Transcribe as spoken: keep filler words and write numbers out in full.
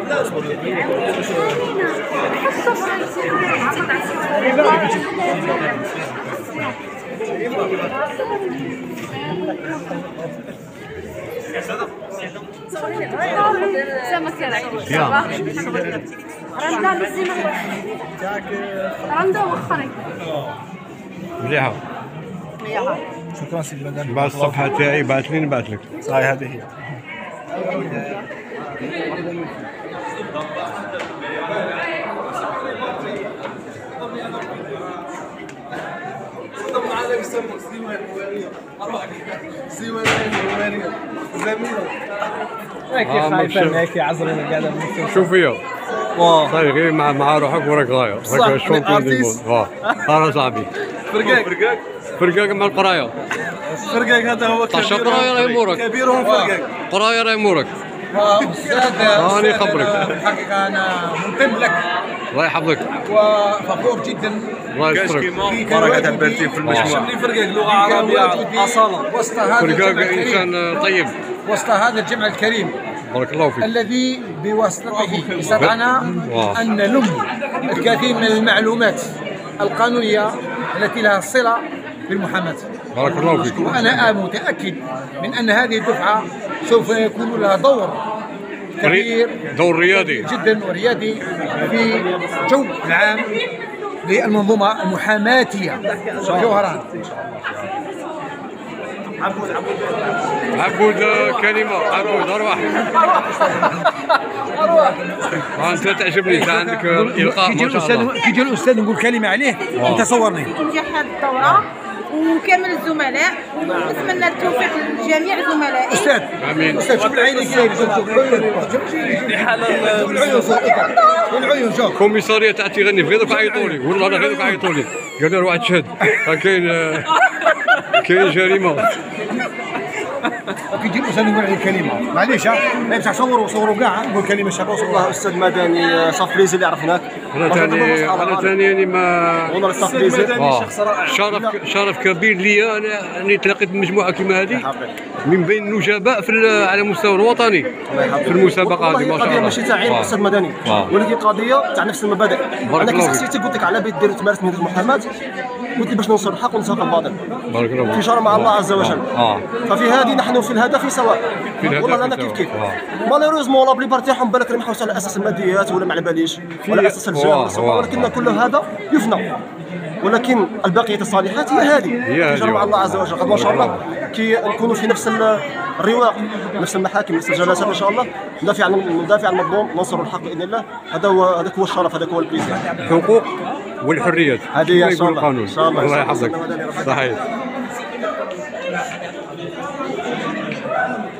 مليحة. شكرا سيدي مدام. بعد الصفحة تاعي بعث لي نبعث لك. صحيح هذه هي. هيك خايفة هيك عذرين قاعدة شوف فيا صاير غير مع مع روحك وراك غاية هكا الشامبيون دي مون. اه انا صاحبي فرقاك فرقاك فرقاك مع القراية. فرقاك هذا هو طاش قراية راهي مورك. كبيرهم فرقاك. قراية راهي مورك. أستاذ راني خبرك. الحقيقة أنا ممتن لك الله يحفظك وفخور جدا. الله يسترك. بركة تعبرتي في المجموعة. شملي فرقاك لغة عربية أصالة. وسط هذا فرقاك إنسان طيب. وسط هذا الجمع الكريم. بارك الله فيك. الذي بواسطته استطعنا أن نلم الكثير من المعلومات القانونية التي لها صلة بالمحاماة. بارك الله فيك. وأنا متأكد من أن هذه الدفعة سوف يكون لها دور كبير دور ريادي جدا وريادي في جو العام للمنظومة المحاماتية جوهران. عبود عبود عبود كلمة عبود أرواح. أنت تعجبني أنت عندك إلقاء ما شاء الله. كي يجي الأستاذ نقول كلمة عليه أنت صورني. نجاح هذه الدورة وكامل الزملاء ونتمنى التوفيق لجميع زملائي. أستاذ آمين. أستاذ شوف العين كاين العيون العيون شوف. الكوميسارية تاع تيغني غير دوك عيطوا لي والله انا غير دوك عيطوا لي قال لي روح تشهد كاين كاين جريمة. كي يجي الأستاذ نقول عليه كلمة معليش ها ما يمشي صوروا صوروا كاع نقول كلمة شابة. والله أستاذ مدني صاف بليزي اللي عرفناك. انا ثاني انا ثاني يعني ما والله صاف بليزي. شرف شرف كبير ليا انا اني تلاقيت بمجموعة كيما هذه من بين النجباء في على المستوى الوطني في المسابقة هذه ما شاء الله. قضية ماشي تاع عين أستاذ مدني ولكن قضية تاع نفس المبادئ. أنا كي سقسيتك قلت لك على بيت دير تمارس مهنة المحاماة قلت لي باش ننصر الحق ونساق الباطل. بارك الله في شرع مع الله عز وجل. اه ففي هذه نحن في الهدف سواء. والله انا كيف كيف مالوريزمون لا بلي بارتي راهم بالك رمحوا على اساس الماديات ولا ما على باليش ولا اساس الجاه ولكن كل هذا يفنى. ولكن البقيه الصالحات هي هذه في شرع مع الله عز وجل. قد ما شاء الله كي نكونوا في نفس الرواق نفس المحاكم نفس الجلسات ان شاء الله ندافع عن ندافع عن المظلوم ننصر الحق باذن الله. هذا هو هذاك هو الشرف هذاك هو البليزير. الحقوق والحريات هذه ان شاء الله. القانون. الله يحفظك. صحيح.